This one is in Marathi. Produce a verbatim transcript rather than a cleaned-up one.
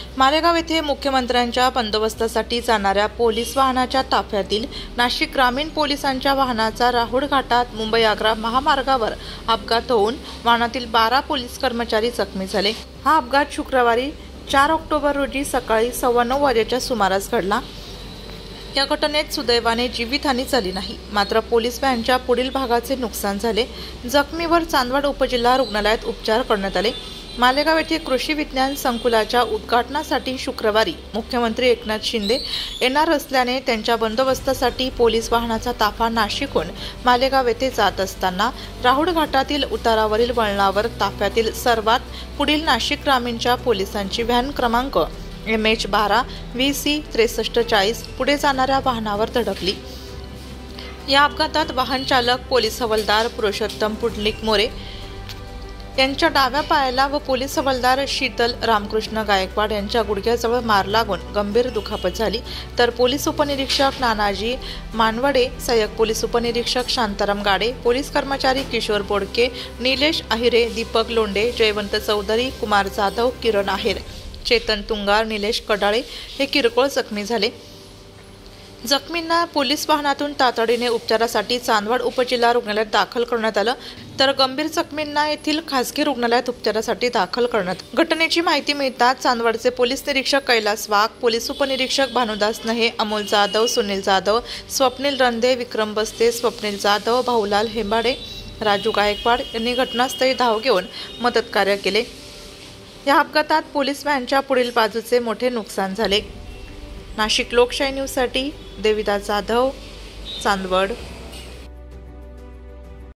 मालेगाव येथे मुख्यमंत्र्यांच्या बंदोबस्तासाठी जाणाऱ्या पोलीस वाहनाच्या ताफ्यातील नाशिक ग्रामीण पोलिसांच्या वाहनाचा राहुळ घाटात मुंबई आग्रा महामार्गावर अपघात होऊन वाहनातील बारा पोलीस कर्मचारी जखमी झाले। हा अपघात शुक्रवारी चार ऑक्टोबर रोजी सकाळी सव्वा नऊ वाजेच्या सुमारास घडला। या घटनेत सुदैवाने जीवितहानी झाली नाही, मात्र पोलीस व्हॅनच्या पुढील भागाचे नुकसान झाले। जखमीवर चांदवड उपजिल्हा रुग्णालयात उपचार करण्यात आले। मालेगाव येथे कृषी विज्ञान संकुलाच्या उद्घाटनासाठी शुक्रवारी मुख्यमंत्री एकनाथ शिंदे येणार असल्याने त्यांच्या बंदोबस्तासाठी पोलीस वाहनाचा ताफा नाशिकहून मालेगाव येथे जात असताना राहुळ घाटातील उतारावरील वळणावर ताफ्यातील सर्वात पुढील नाशिक ग्रामीणच्या पोलिसांची व्हॅन क्रमांक एम एच बारा व्ही सी त्रेसष्ट चाळीस पुढे जाणाऱ्या वाहनावर धडकली। या अपघातात वाहन चालक पोलीस हवालदार पुरुषोत्तम पुंडलिक मोरे यांच्या डाव्या पायाला व पोलीस हवालदार शीतल रामकृष्ण गायकवाड यांच्या गुडघ्याजवळ मार लागून गंभीर दुखापत झाली, तर पोलीस उपनिरीक्षक नानाजी मानवडे, सहाय्यक पोलीस उपनिरीक्षक शांताराम गाडे, पोलीस कर्मचारी किशोर बोडके, निलेश आहिरे, दीपक लोंढे, जयवंत चौधरी, कुमार जाधव, किरण आहेर, चेतन तुंगार, निलेश कडाळे हे किरकोळ जखमी झाले। जखमींना पोलीस वाहनातून तातडीने उपचारासाठी चांदवड उपजिल्हा रुग्णालयात दाखल करण्यात आलं, तर गंभीर जखमींना येथील खासगी रुग्णालयात उपचारासाठी दाखल करण्यात। घटनेची माहिती मिळताच चांदवडचे पोलीस निरीक्षक कैलास वाघ, पोलीस उपनिरीक्षक भानुदास नहे, अमोल जाधव, सुनील जाधव, स्वप्नील रंधे, विक्रम बस्ते, स्वप्नील जाधव, भाऊलाल हेंबाडे, राजू गायकवाड यांनी घटनास्थळी धाव घेऊन मदत कार्य केले। या अपघातात पोलीस व्हॅनच्या पुढील बाजूचे मोठे नुकसान झाले। नाशिक लोकशाही न्यूजसाठी देविदास जाधव, चांदवड।